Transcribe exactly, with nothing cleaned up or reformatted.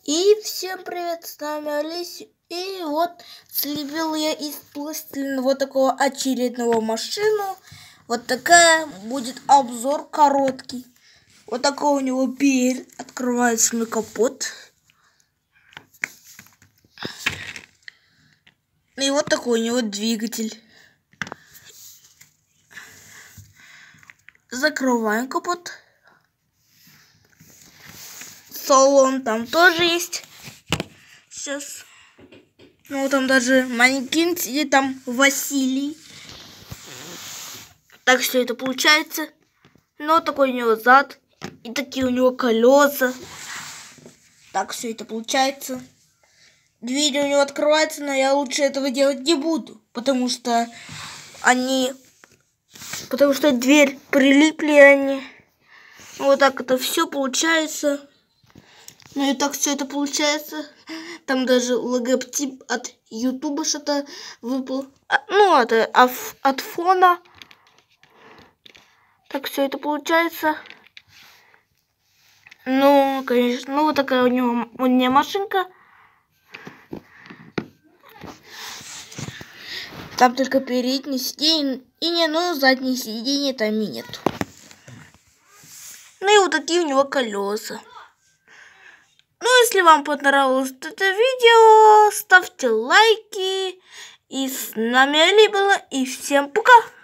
И всем привет, с нами Олеся. И вот слепил я из пластилина вот такого очередного машину. Вот такая будет обзор короткий. Вот такой у него дверь, открывается на капот. И вот такой у него двигатель. Закрываем капот. Салон там тоже есть. Сейчас. Ну, там даже манекен сидит, там Василий. Так что это получается. Но такой у него зад. И такие у него колеса. Так все это получается. Дверь у него открывается, но я лучше этого делать не буду. Потому что они... Потому что дверь прилипли они. Вот так это все получается. Ну и так все это получается. Там даже логотип от Ютуба что-то выпал. Ну, от, от фона. Так все это получается. Ну, конечно. Ну, вот такая у него у меня машинка. Там только передние сиденья. И не, ну, задние сиденья там и нет. Ну и вот такие у него колеса. Ну, если вам понравилось это видео, ставьте лайки. И с нами Али было. И всем пока.